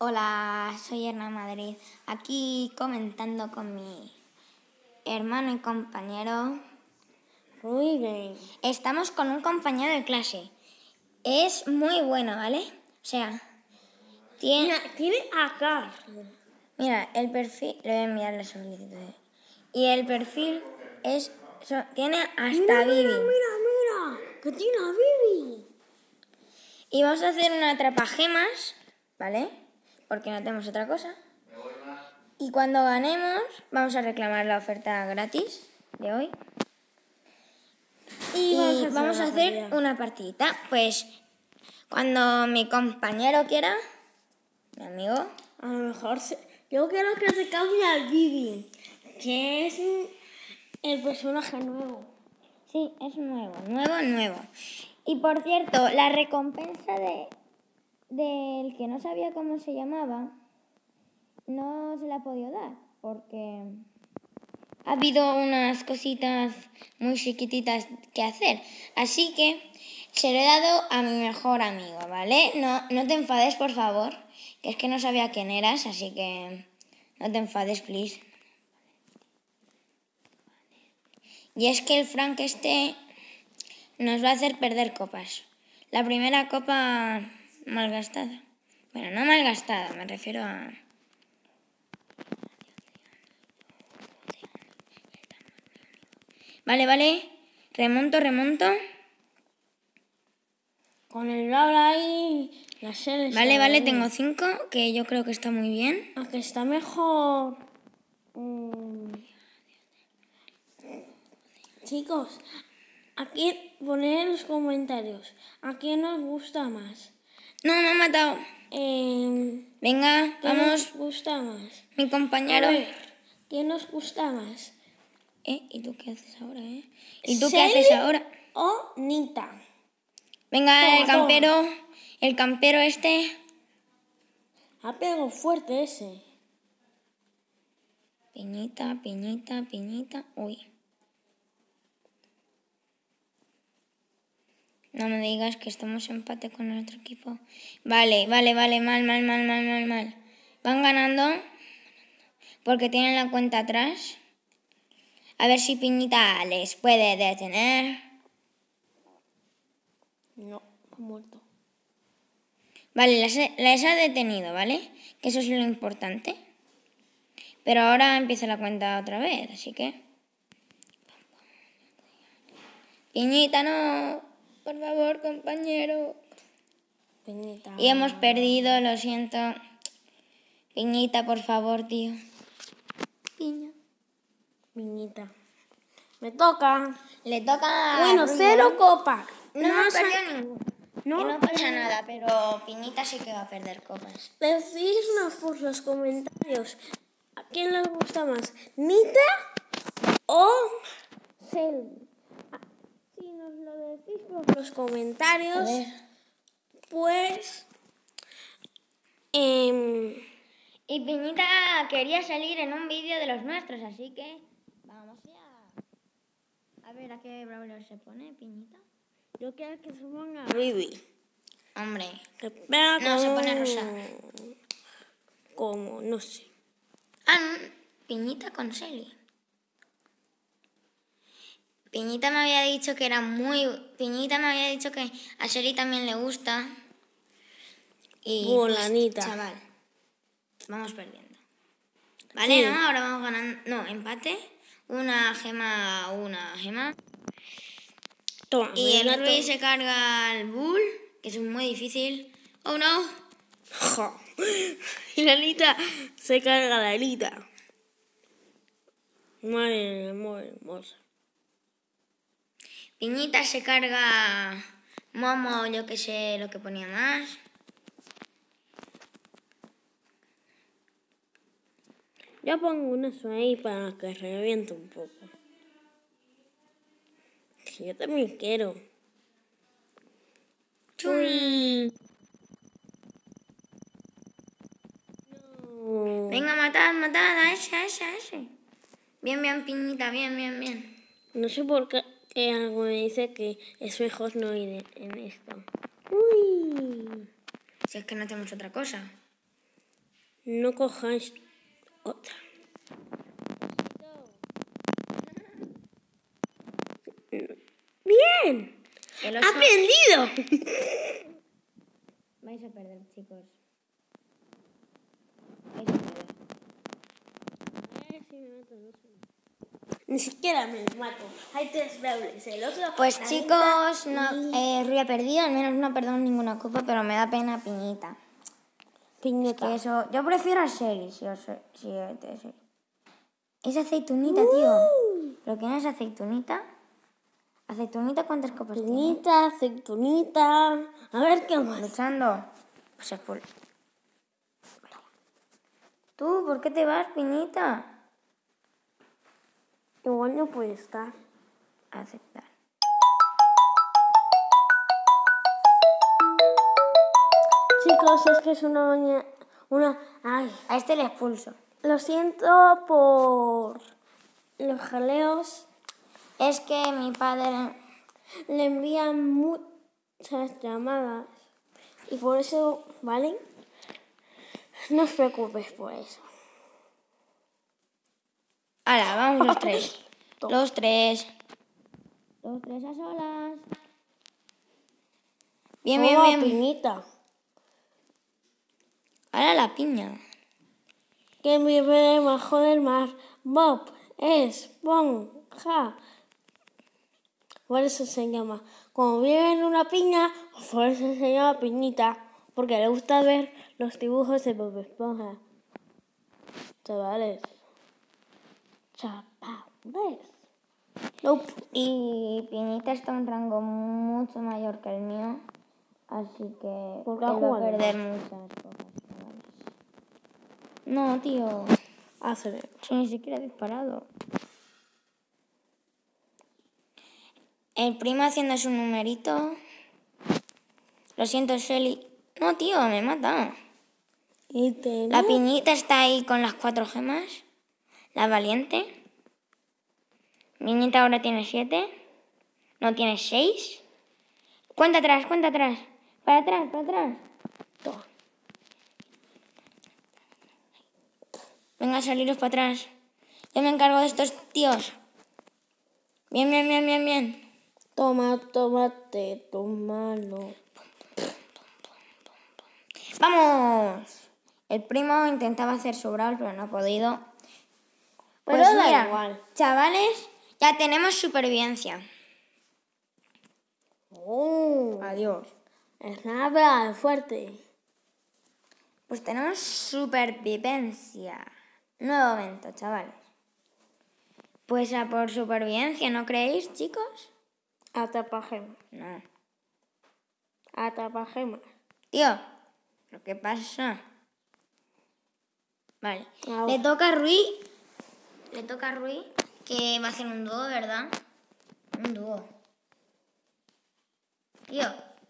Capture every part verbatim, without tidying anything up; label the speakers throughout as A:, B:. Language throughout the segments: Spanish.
A: Hola, soy Hernán Madrid, aquí comentando con mi hermano y compañero
B: Ruiz.
A: Estamos con un compañero de clase. Es muy bueno, ¿vale? O sea, tiene...
B: Mira, tiene acá.
A: Mira, el perfil... Le voy a enviar la solicitud. Y el perfil es... so- tiene hasta
B: Mira,
A: Bibi.
B: mira, mira, mira, que tiene a Bibi.
A: Y vamos a hacer una atrapagemas, ¿vale? Porque no tenemos otra cosa. Y cuando ganemos, vamos a reclamar la oferta gratis de hoy. Y vamos a, vamos a hacer
B: partida.
A: una partidita. Pues cuando mi compañero quiera, mi amigo.
B: A lo mejor se... yo quiero que se cambie al Bibi, que es el personaje nuevo.
A: Sí, es nuevo, nuevo, nuevo. Y por cierto, la recompensa de del que no sabía cómo se llamaba, no se la ha podido dar, porque ha habido unas cositas muy chiquititas que hacer. Así que se lo he dado a mi mejor amigo, ¿vale? No, no te enfades, por favor, que es que no sabía quién eras, así que no te enfades, please. Y es que el Frank este nos va a hacer perder copas. La primera copa malgastada. Bueno, no malgastada, me refiero a... Vale, vale. Remonto, remonto.
B: Con el bla ahí, la serie.
A: Vale, vale, tengo cinco, que yo creo que está muy bien.
B: Aunque está mejor. Mm. Chicos, aquí poner en los comentarios a quién nos gusta más.
A: No, me ha matado.
B: Eh,
A: Venga,
B: ¿Quién
A: vamos.
B: nos gusta más?
A: Mi compañero.
B: A ver, ¿quién nos gusta más?
A: ¿Eh? ¿Y tú qué haces ahora, eh? ¿Y tú qué
B: ¿Selly
A: haces ahora?
B: o Nita?
A: Venga,
B: Toma,
A: el campero. El campero este.
B: Ha pegado fuerte ese.
A: Piñita, piñita, piñita. Uy. No me digas que estamos en empate con el otro equipo. Vale, vale, vale. Mal, mal, mal, mal, mal, mal. Van ganando. Porque tienen la cuenta atrás. A ver si Piñita les puede detener.
B: No, ha muerto.
A: Vale, las, les ha detenido, ¿vale? Que eso es lo importante. Pero ahora empieza la cuenta otra vez, así que... Piñita, no. Por favor, compañero.
B: Piñita.
A: Y hemos perdido, lo siento. Piñita, por favor, tío. Piña.
B: Piñita. Me toca.
A: Le toca...
B: Bueno,
A: Rubio.
B: cero copas.
A: No, no
B: hemos
A: perdió ninguno.
B: No,
A: Que no pasa nada, pero Piñita sí que va a perder copas.
B: Decidnos por los comentarios a quién les gusta más, Nita o Selly. Si nos lo decís por los comentarios,
A: A ver.
B: pues... Eh,
A: Y Piñita quería salir en un vídeo de los nuestros, así que vamos ya. A ver, ¿a qué brawler se pone, Piñita?
B: yo quiero que se ponga Bibi.
A: Hombre,
B: Que pega
A: no, se
B: como-
A: pone rosa.
B: Como, no sé.
A: Ah, no, Piñita con Selly. Piñita me había dicho que era muy... Piñita me había dicho que a Selly también le gusta. Y
B: Volanita.
A: pues, chaval, vamos perdiendo. Vale,
B: Sí.
A: ¿no? Ahora vamos ganando... No, empate. Una gema, una gema.
B: Toma,
A: Y el
B: me la
A: Rui
B: to-
A: se carga al Bull, que es muy difícil. ¡Oh, no!
B: Jo. Y la Anita se carga la Anita. Madre mía, muy hermosa.
A: Piñita se carga Momo, yo que sé lo que ponía más.
B: Yo pongo una ahí para que reviente un poco. Yo también quiero.
A: ¡Chum!
B: No.
A: Venga, matad, matad a ese, a ese, a ese. Bien, bien, Piñita, bien, bien, bien.
B: No sé por qué que algo me dice que es mejor no ir en esto. Uy.
A: Si es que no tenemos otra cosa.
B: no cojáis otra. ¡Bien!
A: El
B: ¡Ha
A: oso...
B: aprendido!
A: Vais a perder, chicos. Vais a perder.
B: Ni siquiera me lo mato. Hay tres dobles. El otro.
A: Pues
B: la
A: chicos,
B: neta
A: no,
B: y-
A: eh, Rui ha perdido, al menos no ha perdido ninguna copa, pero me da pena Piñita.
B: Piñata.
A: Que eso, yo prefiero a Shelly, si os si es de Shelly. Es aceitunita, tío. ¿Pero qué no es aceitunita? ¿Aceitunita cuántas copas tiene?
B: Piñita, aceitunita. A ver qué más.
A: Luchando. Pues es por... Tú, ¿por qué te vas, Piñita?
B: Igual no puede estar.
A: Aceptar.
B: Chicos, es que es una mañana. Una. Ay.
A: A este le expulso.
B: Lo siento por los jaleos.
A: Es que mi padre...
B: Le envían muchas llamadas. Y por eso, ¿vale? No os preocupes por eso.
A: Ahora, vamos los tres. Los tres. Los tres a solas. Bien, bien,
B: Toma,
A: bien.
B: Piñita.
A: Ahora la piña.
B: Que vive debajo del mar. Bob Esponja. Por eso se llama. Como vive en una piña, por eso se llama Piñita. Porque le gusta ver los dibujos de Bob Esponja. Chavales. Chavales. Nope.
A: Y Piñita está a un rango mucho mayor que el mío. Así que
B: Porque
A: él
B: ha
A: va a
B: jugado
A: perder muchas cosas. chavales. No, tío.
B: Hacer.
A: Si ni siquiera he disparado. El primo haciendo su numerito. Lo siento, Shelly. No, tío, me mata.
B: Y te
A: La Piñita está ahí con las cuatro gemas. La valiente. Piñita ahora tiene siete. No, tiene seis. Cuenta atrás, cuenta atrás. Para atrás, para atrás.
B: Toma.
A: Venga, saliros para atrás. Yo me encargo de estos tíos. Bien, bien, bien, bien, bien.
B: Toma, tómate tu mano.
A: ¡Vamos! El primo intentaba hacer su brawl, pero no ha podido.
B: Pero
A: Pues
B: da
A: mira,
B: igual.
A: chavales, ya tenemos supervivencia.
B: Oh,
A: Adiós.
B: es nada fuerte.
A: Pues tenemos supervivencia. Nuevo evento, chavales. Pues a por supervivencia, ¿no creéis, chicos?
B: Atrapagema.
A: No.
B: Atrapagema.
A: Tío, ¿pero qué pasa? Vale.
B: Ahora.
A: Le toca a Rui. Le toca a Rui, que va a hacer un dúo, ¿verdad? Un dúo. Tío,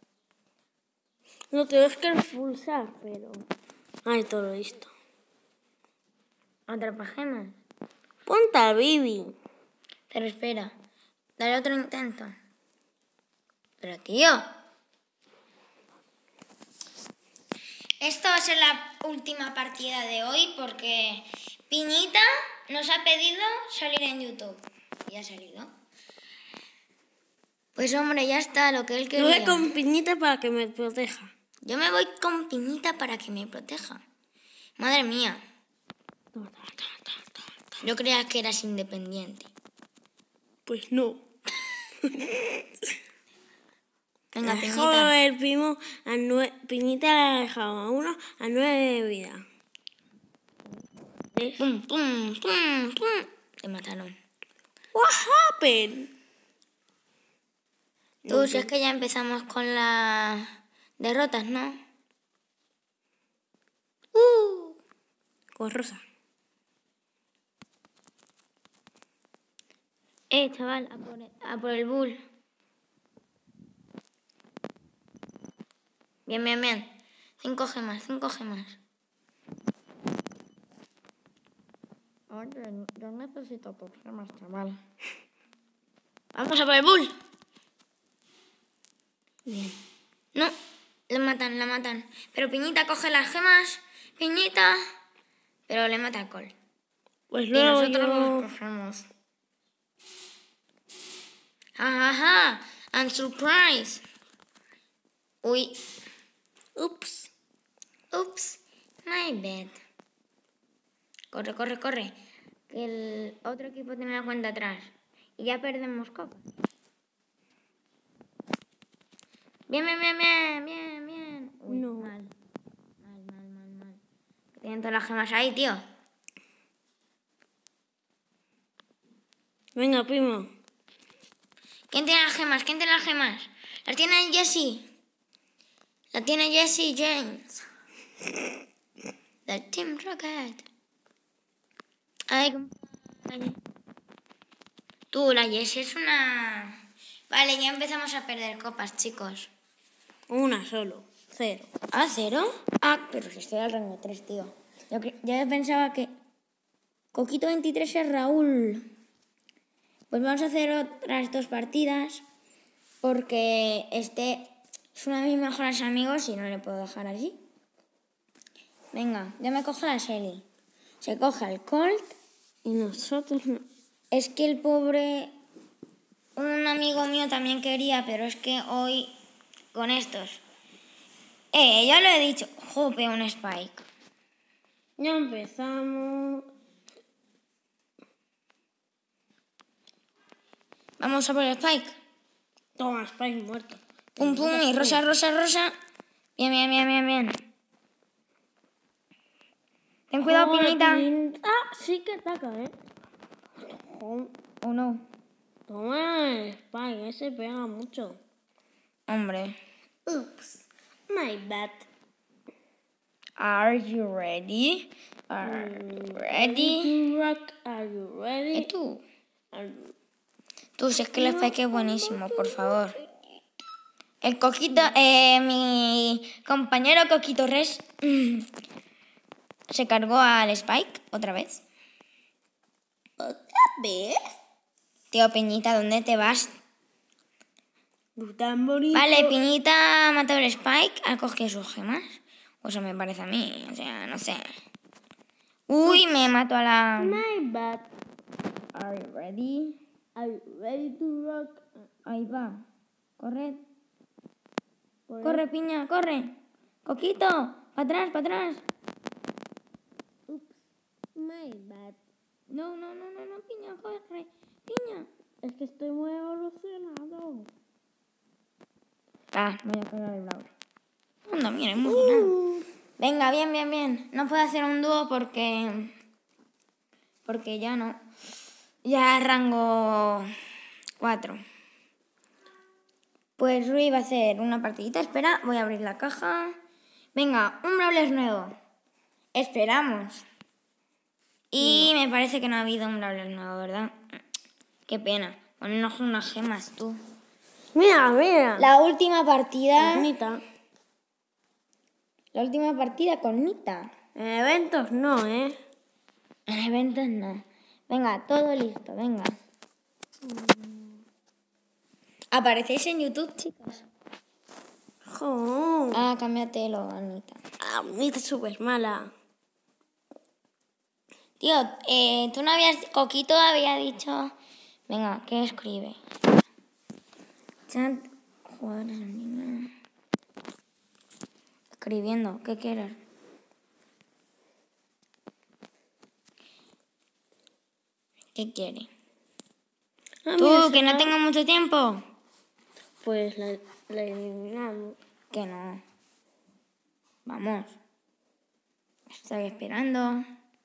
B: Lo tienes que expulsar, pero... Ay, todo listo.
A: atrapagemas.
B: Ponte a Bibi.
A: Pero espera, dale otro intento. Pero tío. Esto va a ser la última partida de hoy porque Piñita nos ha pedido salir en YouTube. Y ha salido. Pues hombre, ya está, lo que él
B: Yo
A: quería.
B: voy con Piñita para que me proteja.
A: Yo me voy con Piñita para que me proteja. Madre mía, yo creía que eras independiente.
B: Pues no.
A: Venga,
B: La dejó
A: Piñita.
B: el primo a nueve... Piñita la ha dejado a uno a nueve de vida. ¿Ves?
A: Pum, pum, pum, pum. Te mataron.
B: What happened?
A: Tú, si es que ya empezamos con las derrotas, ¿no? Uh.
B: Con Rosa.
A: Eh, chaval, a por el, a por el bull. Bien, bien, bien. Cinco gemas, cinco gemas. Oye, yo necesito tus gemas, chaval. Vamos a por el bull. Bien. No, la matan, la matan. Pero Piñita coge las gemas. Piñita. Pero le mata alcohol.
B: Pues
A: Y
B: luego
A: nosotros
B: yo...
A: nos cogemos. Jajaja, I'm surprised. Uy,
B: Ups.
A: ups, my bad. Corre, corre, corre. Que el otro equipo tiene la cuenta atrás. Y ya perdemos copas. Bien, bien, bien, bien, bien, bien. Uy,
B: No.
A: mal. Mal, mal, mal, mal. Que tienen todas las gemas ahí, tío.
B: Venga, primo.
A: ¿Quién tiene las gemas? ¿Quién tiene las gemas? Las tiene Jesse. La tiene Jesse James. Del Team Rocket. Ay, cómo- Tú, la Jessie es una... Vale, ya empezamos a perder copas, chicos.
B: Una solo. Cero.
A: ¿Ah, cero? Ah, pero si estoy al rango tres, tío. Yo, cre- yo pensaba que... Coquito veintitrés es Raúl. Pues vamos a hacer otras dos partidas. Porque este es uno de mis mejores amigos y no le puedo dejar así. Venga, yo me cojo la Shelly. Se coge al Colt.
B: Y nosotros no.
A: Es que el pobre... Un amigo mío también quería, pero es que hoy con estos... Eh, ya lo he dicho. Jope, un Spike.
B: Ya empezamos.
A: Vamos a por el Spike.
B: Toma, Spike muerto.
A: Pum, pum, y rosa, rosa, rosa. Bien, bien, bien, bien, bien. Ten cuidado,
B: Joder,
A: Piñita.
B: Piñita. Ah, sí que ataca, ¿eh? Toma,
A: Oh, no.
B: toma el Spike, ese pega mucho.
A: Hombre.
B: Ups, my bad.
A: Are you ready? Are you ready?
B: to rock? Are you
A: ¿Y
B: ready?
A: tú?
B: Are you-
A: Tú, si es que el Spike es buenísimo, por favor. El Coquito, eh, mi compañero Coquito Res se cargó al Spike otra vez.
B: ¿Otra vez?
A: Tío, Piñita, ¿dónde te vas?
B: Tú tan bonito.
A: Vale, Piñita ha matado el Spike, ha cogido sus gemas. O eso me parece a mí, o sea, no sé. Uy, me mato a la...
B: My bad.
A: Are you ready?
B: Are you ready to rock?
A: Ahí va. Corre.
B: Por
A: Corre, Piña, corre. Coquito, para atrás, para atrás.
B: Ups, my bad.
A: No, no, no, no, no, Piña, corre. Piña.
B: Es que estoy muy evolucionado.
A: Ah, voy a cargar el Brawl. Anda, mira, hemos ganado. Venga, bien, bien, bien. No puedo hacer un dúo porque... Porque ya no. Ya rango cuatro. Pues Rui va a hacer una partidita. Espera, voy a abrir la caja. Venga, un Brawler nuevo. Esperamos. Y me parece que no ha habido un Brawler nuevo, ¿verdad? Qué pena. Ponernos unas gemas, tú.
B: Mira, mira.
A: La última partida...
B: Bonita.
A: La última partida con Nita.
B: En eventos no, ¿eh?
A: En eventos no. Venga, todo listo, venga. ¿Aparecéis en YouTube, chicas?
B: Jo.
A: Ah, cámbiatelo, Anita.
B: Ah, Anita es súper mala.
A: Tío, eh, tú no habías... Coquito había dicho... Venga, ¿qué escribe? Chat... Jugadores en línea. Escribiendo, ¿qué quieres? ¿Qué quiere?
B: Ah,
A: Tú,
B: mira,
A: que no
B: será-
A: tengo mucho tiempo.
B: Pues la, la eliminamos.
A: Que no. Vamos. Estoy esperando.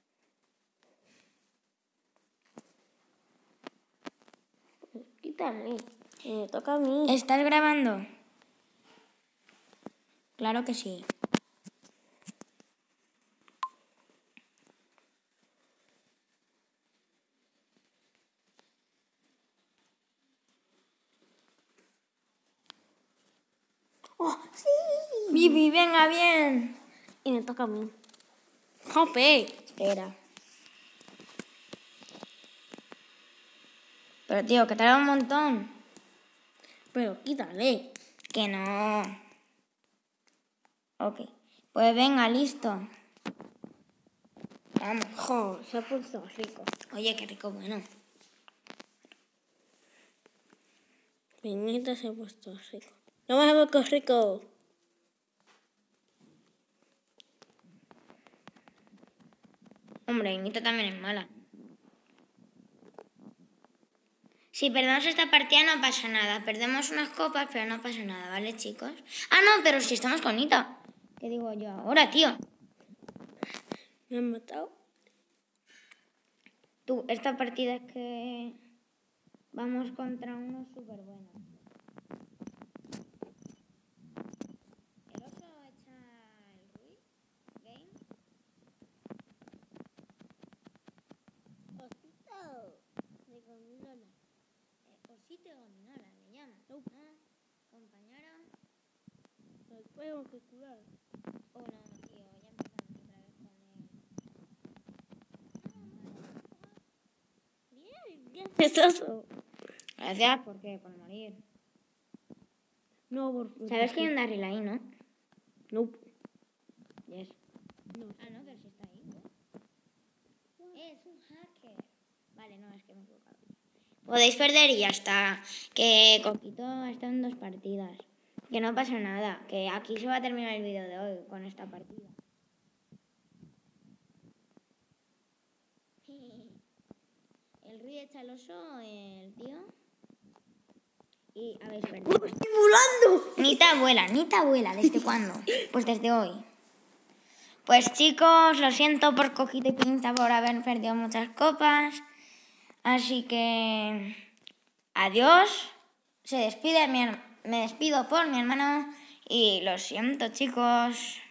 B: Quítame. Me toca a mí.
A: ¿Estás grabando? Claro que sí.
B: ¡Oh, sí!
A: Vivi, venga, bien.
B: Y me toca a mí. ¡Jope!
A: Espera. Pero tío, que tarda un montón.
B: Pero quítale.
A: Que no. Ok. Pues venga, listo. Vamos.
B: Jo, se ha puesto rico.
A: Oye, qué rico, bueno.
B: Peñita se ha puesto rico. No me ha puesto rico.
A: Hombre, Inita también es mala. Si perdemos esta partida no pasa nada. Perdemos unas copas, pero no pasa nada, ¿vale, chicos? Ah, no, pero si estamos con Nita. ¿Qué digo yo ahora, tío?
B: Me han matado.
A: Tú, esta partida es que vamos contra uno súper bueno. ¿El oso echa el Ruiz? ¿Game?
B: Osito de gominola.
A: Eh, osito de gominola, le llama.
B: No.
A: ¿No? Compañero.
B: Me tengo que curar.
A: Oh, no, tío, ya empezamos otra vez con él.
B: Bien, ¿qué es eso?
A: Gracias, ¿por qué? Por morir.
B: No, por
A: ¿Sabes que hay un Darryl ahí, no?
B: No.
A: Yes.
B: No.
A: Ah, no, pero si está ahí, ¿no? Eh, es un hacker. Vale, no, es que me he equivocado. Podéis perder y ya está. Que Coquito ha estado en dos partidas. Que no pasa nada. Que aquí se va a terminar el vídeo de hoy con esta partida. El Rui echa el oso, el tío. Y habéis perdido.
B: ¡Estoy volando!
A: Nita abuela, Nita abuela, ¿desde cuándo? Pues desde hoy. Pues chicos, lo siento por Coquito y Pinza por haber perdido muchas copas. Así que adiós. Se despide mi her- me despido por mi hermano y lo siento, chicos.